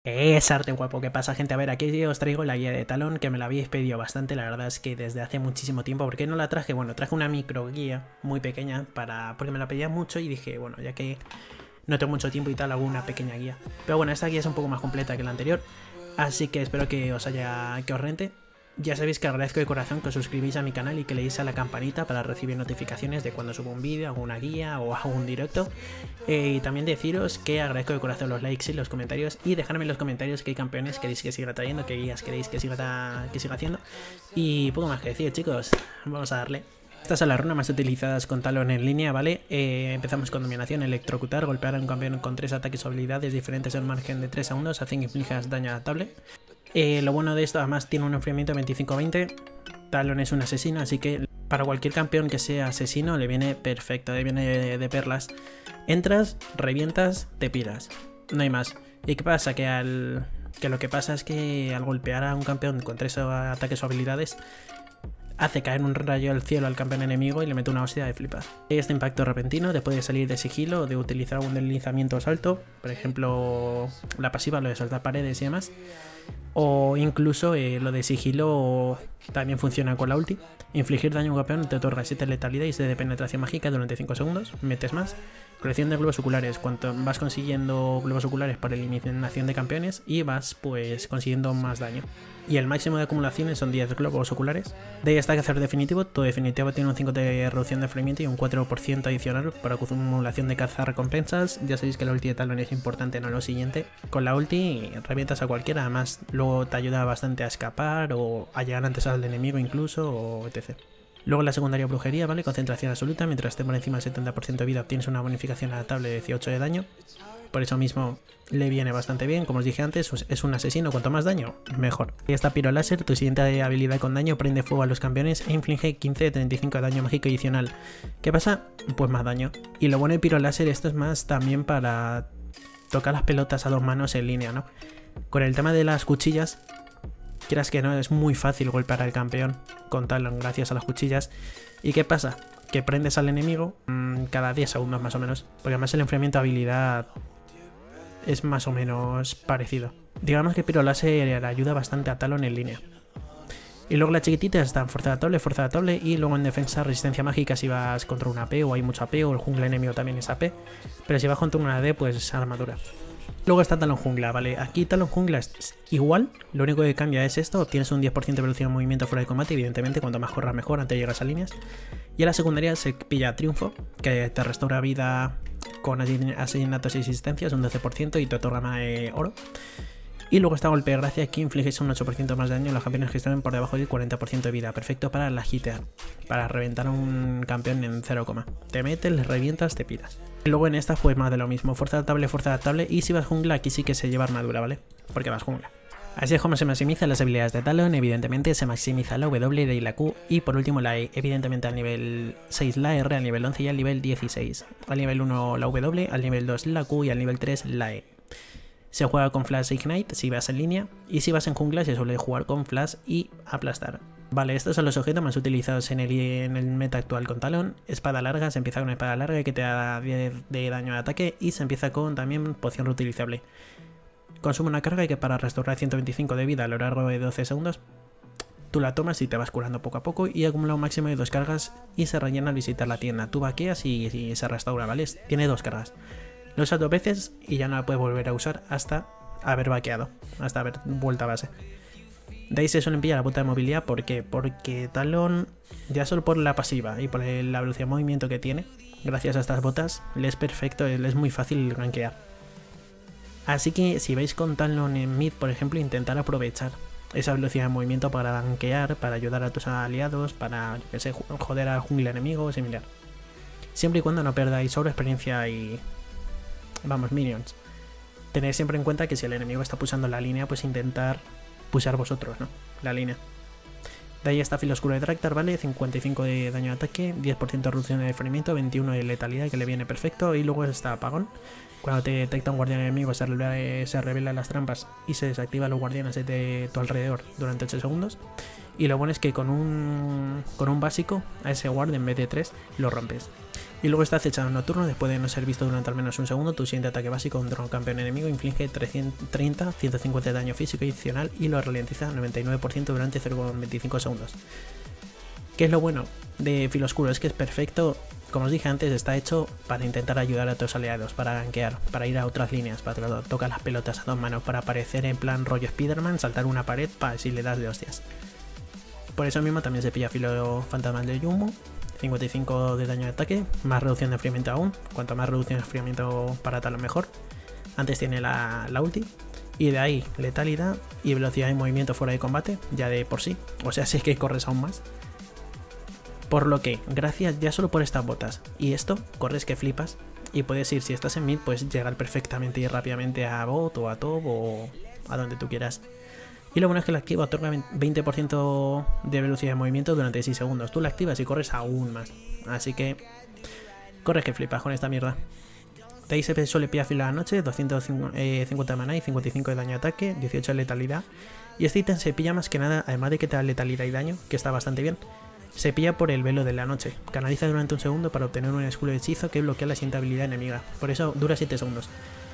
Arte guapo, ¿qué pasa, gente? A ver, aquí os traigo la guía de Talon, que me la habéis pedido bastante, la verdad es que desde hace muchísimo tiempo. ¿Por qué no la traje? Bueno, traje una micro guía muy pequeña porque me la pedía mucho y dije, bueno, ya que no tengo mucho tiempo y tal, hago una pequeña guía. Pero bueno, esta guía es un poco más completa que la anterior, así que espero que os rente. Ya sabéis que agradezco de corazón que os suscribáis a mi canal y que le deis a la campanita para recibir notificaciones de cuando subo un vídeo, hago una guía o hago un directo. Y también deciros que agradezco de corazón los likes y los comentarios, y dejadme en los comentarios qué campeones queréis que siga trayendo, qué guías queréis que siga haciendo. Y poco más que decir, chicos, vamos a darle. Estas son las runas más utilizadas con Talon en línea, ¿vale? Empezamos con dominación, electrocutar, golpear a un campeón con 3 ataques o habilidades diferentes en margen de 3 segundos, hacen que inflijas daño adaptable. Lo bueno de esto, además, tiene un enfriamiento 25-20. Talon es un asesino, así que para cualquier campeón que sea asesino le viene perfecto, le viene de perlas. Entras, revientas, te piras, no hay más. ¿Y qué pasa? Que lo que pasa es que al golpear a un campeón con 3 ataques o habilidades, hace caer un rayo al cielo al campeón enemigo y le mete una hostia de flipas. Este impacto repentino te puede salir de sigilo o de utilizar un deslizamiento o salto, por ejemplo la pasiva, lo de saltar paredes y demás. O incluso lo de sigilo también funciona con la ulti. Infligir daño a un campeón te otorga 7 letalidad y 7 de penetración mágica durante 5 segundos. Metes más. Colección de globos oculares. Cuanto vas consiguiendo globos oculares por eliminación de campeones y vas pues consiguiendo más daño. Y el máximo de acumulaciones son 10 globos oculares. De ahí está que hacer definitivo. Tu definitivo tiene un 5 de reducción de enfriamiento y un 4% adicional para acumulación de cazar recompensas. Ya sabéis que la ulti de Talon es importante, no lo siguiente. Con la ulti revientas a cualquiera, además luego te ayuda bastante a escapar o a llegar antes al enemigo incluso, o etc. Luego la secundaria brujería, ¿vale? Concentración absoluta, mientras esté por encima del 70% de vida obtienes una bonificación adaptable de 18 de daño. Por eso mismo le viene bastante bien, como os dije antes, es un asesino, cuanto más daño, mejor. Y esta Piro Láser, tu siguiente habilidad con daño, prende fuego a los campeones e inflige 15 de 35 de daño mágico adicional. ¿Qué pasa? Pues más daño. Y lo bueno de Piro Láser, esto es más también para tocar las pelotas a 2 manos en línea, ¿no? Con el tema de las cuchillas, quieras que no, es muy fácil golpear al campeón con Talon gracias a las cuchillas. ¿Y qué pasa? Que prendes al enemigo cada 10 segundos más o menos, porque además el enfriamiento de habilidad es más o menos parecido. Digamos que Piro Láser ayuda bastante a Talon en línea. Y luego la chiquitita está en fuerza adaptable y luego en defensa resistencia mágica si vas contra un AP o hay mucho AP, o el jungla enemigo también es AP, pero si vas contra una AD pues armadura. Luego está Talon Jungla, ¿vale? Aquí Talon Jungla es igual, lo único que cambia es esto, obtienes un 10% de velocidad de movimiento fuera de combate, evidentemente cuanto más corras mejor antes de llegar a líneas. Y a la secundaria se pilla Triunfo, que te restaura vida con asesinatos y existencias, un 12% y te otorga oro. Y luego está Golpe de Gracia, que infliges un 8% más de daño a los campeones que estén por debajo del 40% de vida. Perfecto para la hitear, para reventar a un campeón en 0, te metes, le revientas, te piras. Y luego en esta pues más de lo mismo, fuerza adaptable, y si vas jungla aquí sí que se lleva armadura, ¿vale? Porque vas jungla. Así es como se maximizan las habilidades de Talon. Evidentemente se maximiza la W y la Q, y por último la E, evidentemente al nivel 6 la R, al nivel 11 y al nivel 16. Al nivel 1 la W, al nivel 2 la Q y al nivel 3 la E. Se juega con Flash Ignite si vas en línea, y si vas en jungla se suele jugar con Flash y Aplastar. Vale, estos son los objetos más utilizados en el meta actual con Talon. Espada larga, se empieza con espada larga que te da 10 de daño de ataque, y se empieza con también poción reutilizable. Consume una carga que para restaurar 125 de vida a lo largo de 12 segundos. Tú la tomas y te vas curando poco a poco, y acumula un máximo de 2 cargas y se rellena al visitar la tienda. Tú vaqueas y se restaura, ¿vale? Tiene 2 cargas. Lo usas 2 veces y ya no la puedes volver a usar hasta haber vaqueado, hasta haber vuelto a base. De ahí se suelen pillar la bota de movilidad. ¿Por qué? Porque Talon, ya solo por la pasiva y por la velocidad de movimiento que tiene, gracias a estas botas, le es perfecto, le es muy fácil rankear. Así que si vais con Talon en mid, por ejemplo, intentar aprovechar esa velocidad de movimiento para rankear, para ayudar a tus aliados, para, yo que sé, joder al jungla enemigo o similar. Siempre y cuando no perdáis sobre experiencia y... vamos, minions. Tened siempre en cuenta que si el enemigo está pulsando la línea, pues intentar pulsar vosotros, ¿no? La línea. De ahí está Filo Oscuro de Draktar, ¿vale? 55 de daño de ataque, 10% de reducción de enfriamiento, 21 de letalidad, que le viene perfecto. Y luego está Apagón, Cuando te detecta un guardián enemigo se revelan las trampas y se desactivan los guardianes de tu alrededor durante 8 segundos. Y lo bueno es que con un básico a ese guard en vez de 3 lo rompes. Y luego está acechado en nocturno. Después de no ser visto durante al menos un segundo, tu siguiente ataque básico contra un campeón enemigo inflige 330, 150 de daño físico adicional y lo ralentiza 99% durante 0,25 segundos. ¿Qué es lo bueno de Filo Oscuro? Es que es perfecto. Como os dije antes, está hecho para intentar ayudar a tus aliados, para gankear, para ir a otras líneas, para tocar las pelotas a dos manos, para aparecer en plan rollo Spiderman, saltar una pared para si le das de hostias. Por eso mismo también se pilla Filo Fantasmal de Yumo, 55 de daño de ataque, más reducción de enfriamiento aún, cuanto más reducción de enfriamiento para tal mejor. Antes tiene la ulti, y de ahí letalidad y velocidad de movimiento fuera de combate, ya de por sí, o sea, si es que corres aún más. Por lo que, gracias ya solo por estas botas y esto, corres que flipas y puedes ir, si estás en mid, puedes llegar perfectamente y rápidamente a bot o a top o a donde tú quieras. Y lo bueno es que la activa otorga 20% de velocidad de movimiento durante 6 segundos. Tú la activas y corres aún más. Así que corres que flipas con esta mierda. De ahí se suele pillar Filo a la noche, 250 de maná y 55 de daño de ataque, 18 de letalidad. Y este ítem se pilla más que nada, además de que te da letalidad y daño, que está bastante bien. Se pilla por el velo de la noche. Canaliza durante un segundo para obtener un escudo de hechizo que bloquea la siguiente habilidad enemiga. Por eso dura 7 segundos.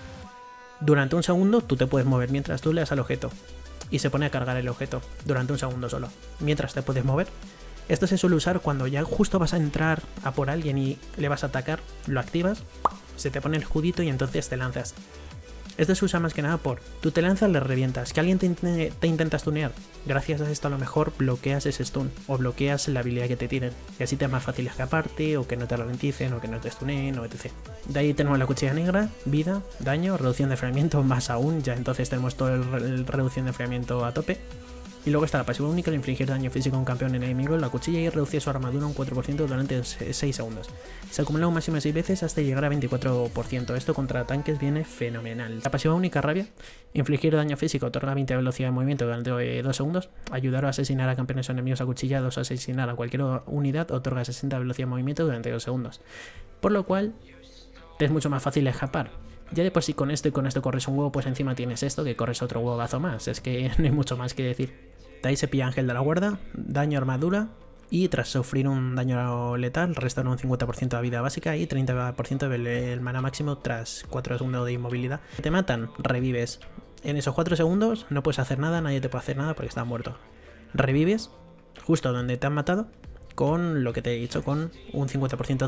Durante un segundo tú te puedes mover mientras tú le das al objeto. Y se pone a cargar el objeto durante un segundo solo. Mientras te puedes mover. Esto se suele usar cuando ya justo vas a entrar a por alguien y le vas a atacar. Lo activas, se te pone el escudito y entonces te lanzas. Esto se usa más que nada por, tú te lanzas, le revientas, que alguien te intenta stunear, gracias a esto a lo mejor bloqueas ese stun, o bloqueas la habilidad que te tiren, y así te es más fácil escaparte, o que no te ralenticen, o que no te stuneen, o etc. De ahí tenemos la cuchilla negra, vida, daño, reducción de enfriamiento, más aún, ya entonces tenemos toda la reducción de enfriamiento a tope. Y luego está la pasiva única, al infligir daño físico a un campeón enemigo, la cuchilla y reduce su armadura un 4% durante 6 segundos. Se acumula un máximo de 6 veces hasta llegar a 24%. Esto contra tanques viene fenomenal. La pasiva única, rabia, infligir daño físico, otorga 20 de velocidad de movimiento durante 2 segundos. Ayudar a asesinar a campeones o enemigos acuchillados o asesinar a cualquier unidad, otorga 60 de velocidad de movimiento durante 2 segundos. Por lo cual, te es mucho más fácil escapar. Ya de por sí con esto y con esto corres un huevo, pues encima tienes esto que corres otro huevazo más. Es que no hay mucho más que decir. De ahí se pilla Ángel de la Guarda, daño armadura y tras sufrir un daño letal restan un 50% de vida básica y 30% del mana máximo tras 4 segundos de inmovilidad. Si te matan, revives. En esos 4 segundos no puedes hacer nada, nadie te puede hacer nada porque estás muerto. Revives justo donde te han matado con lo que te he dicho, con un 50%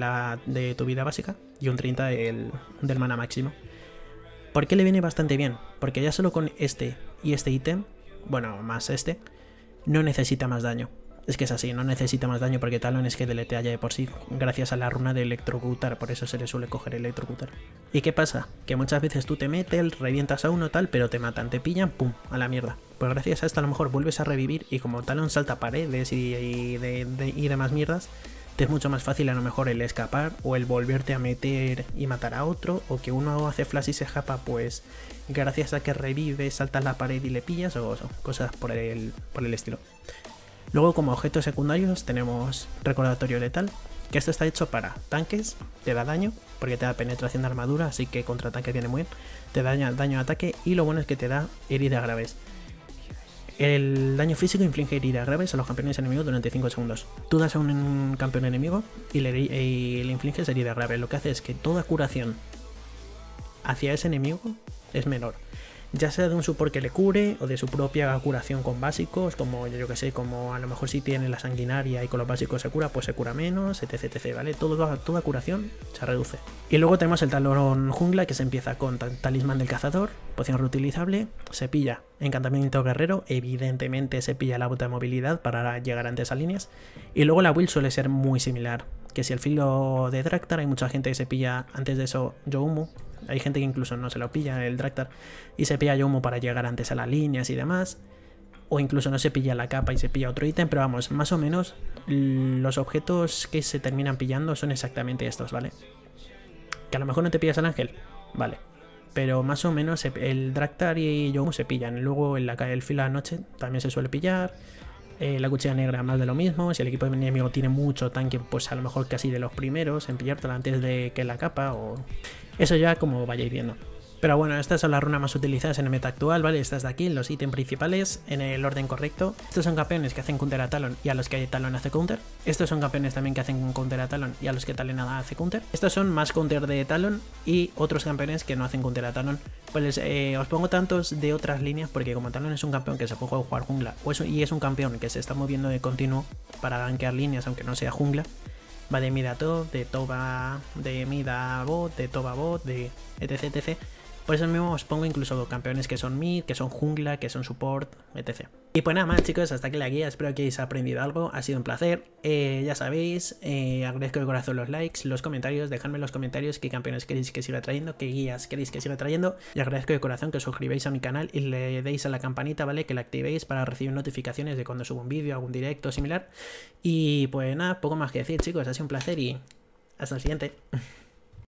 de tu vida básica y un 30% del mana máximo. ¿Por qué le viene bastante bien? Porque ya solo con este y este ítem, bueno, más este, no necesita más daño. Es que es así, no necesita más daño porque Talon es que deletea ya de por sí, gracias a la runa de electrocutar, por eso se le suele coger electrocutar. ¿Y qué pasa? Que muchas veces tú te metes, revientas a uno tal, pero te matan, te pillan, pum, a la mierda. Pues gracias a esto a lo mejor vuelves a revivir y como Talon salta paredes y demás mierdas, te es mucho más fácil a lo mejor el escapar o el volverte a meter y matar a otro, o que uno hace flash y se escapa, pues gracias a que revive, saltas la pared y le pillas, o cosas por el estilo. Luego como objetos secundarios tenemos recordatorio letal, que esto está hecho para tanques, te da daño, porque te da penetración de armadura, así que contra tanque viene muy bien, te da daño de ataque y lo bueno es que te da heridas graves. El daño físico inflige heridas graves a los campeones enemigos durante 5 segundos. Tú das a un campeón enemigo y le infliges heridas graves. Lo que hace es que toda curación hacia ese enemigo es menor. Ya sea de un support que le cure o de su propia curación con básicos, como yo que sé, como a lo mejor si tiene la sanguinaria y con los básicos se cura, pues se cura menos, etc, etc, ¿vale? Toda curación se reduce. Y luego tenemos el talón jungla, que se empieza con talismán del cazador, poción reutilizable, se pilla encantamiento guerrero, evidentemente se pilla la bota de movilidad para llegar antes a líneas, y luego la build suele ser muy similar, que si el filo de Draktar, hay mucha gente que se pilla antes de eso Youmu. Hay gente que incluso no se lo pilla el Draktar y se pilla Youmu para llegar antes a las líneas y demás. O incluso no se pilla la capa y se pilla otro ítem, pero vamos, más o menos los objetos que se terminan pillando son exactamente estos, ¿vale? Que a lo mejor no te pillas al ángel, vale. Pero más o menos el Draktar y Youmu se pillan. Luego el filo de la noche también se suele pillar. La cuchilla negra más de lo mismo. Si el equipo enemigo tiene mucho tanque, pues a lo mejor casi de los primeros en pillártela antes de que la capa o... Eso ya como vayáis viendo. Pero bueno, estas son las runas más utilizadas en el meta actual, ¿vale? Estas de aquí, los ítems principales, en el orden correcto. Estos son campeones que hacen counter a Talon y a los que Talon hace counter. Estos son campeones también que hacen counter a Talon y a los que Talon hace counter. Estos son más counter de Talon y otros campeones que no hacen counter a Talon. Pues os pongo tantos de otras líneas porque como Talon es un campeón que se puede jugar jungla y es un campeón que se está moviendo de continuo para gankear líneas aunque no sea jungla. Va de mid a top, de top a... de mid a bot, de top a bot, de etc, etc. Por eso mismo os pongo incluso campeones que son mid, que son jungla, que son support, etc. Y pues nada más chicos, hasta aquí la guía, espero que hayáis aprendido algo, ha sido un placer. Ya sabéis, agradezco de corazón los likes, los comentarios, dejadme en los comentarios qué campeones queréis que siga trayendo, qué guías queréis que siga trayendo. Y agradezco de corazón que os suscribáis a mi canal y le deis a la campanita, ¿vale? Que la activéis para recibir notificaciones de cuando subo un vídeo, algún directo similar. Y pues nada, poco más que decir chicos, ha sido un placer y hasta el siguiente.